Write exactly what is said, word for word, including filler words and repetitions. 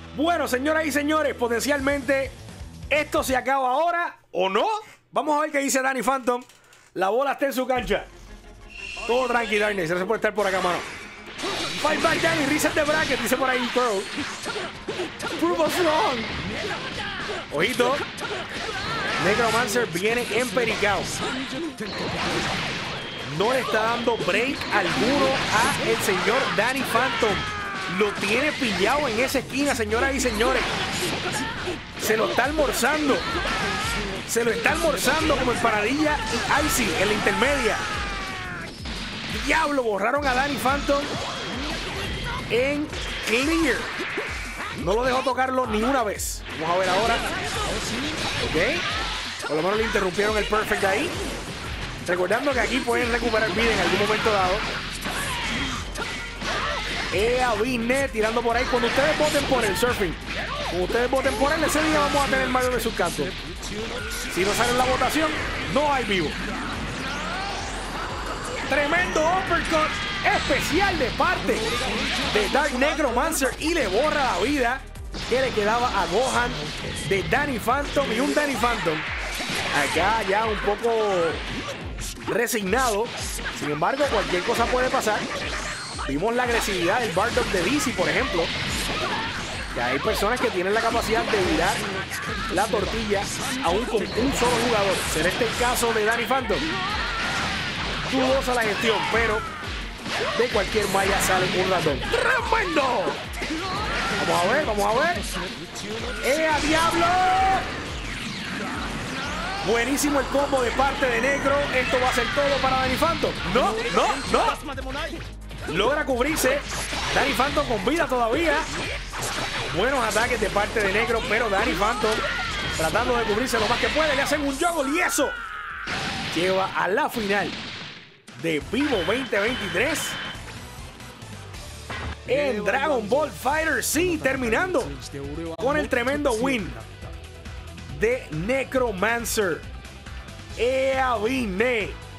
Bueno, señoras y señores, potencialmente esto se acaba ahora o no. Vamos a ver qué dice Danny Phantom. La bola está en su cancha. Todo tranquilo, Darkness. Gracias por estar por acá, mano. Fight back, Danny. Reset the bracket. Dice por ahí, Pearl. Prove us wrong. Ojito. Necromancer viene empericado. No le está dando break alguno a el señor Danny Phantom. Lo tiene pillado en esa esquina, señoras y señores. Se lo está almorzando. Se lo está almorzando como empanadilla y Icy en la intermedia. Diablo, borraron a Danny Phantom en clear. No lo dejó tocarlo ni una vez. Vamos a ver ahora. Ok. Por lo menos le interrumpieron el perfect ahí. Recordando que aquí pueden recuperar vida en algún momento dado. Ea, Vine tirando por ahí. Cuando ustedes voten por el surfing, cuando ustedes voten por él, ese día vamos a tener Mario de sus cantos. Si no sale en la votación, no hay vivo. Tremendo uppercut especial de parte de Dark Necromancer y le borra la vida que le quedaba a Gohan de Danny Phantom. Y un Danny Phantom acá ya un poco resignado. Sin embargo, cualquier cosa puede pasar. Vimos la agresividad del Bardock de D C, por ejemplo. Que hay personas que tienen la capacidad de virar la tortilla aún con un solo jugador. ¿Será este el caso de Danny Phantom? Dudosa la gestión, pero de cualquier malla sale un ratón. ¡Tremendo! Vamos a ver, vamos a ver. ¡Eh, a diablo! Buenísimo el combo de parte de Necro. Esto va a ser todo para Danny Phantom. No, no, no. Logra cubrirse. Danny Phantom con vida todavía. Buenos ataques de parte de Necro, pero Danny Phantom tratando de cubrirse lo más que puede. Le hacen un juggle y eso lleva a la final de Vivo veinte veintitrés en Dragon Ball Fighter Z, terminando con el tremendo win de Necromancer. ¡Ea, Vine!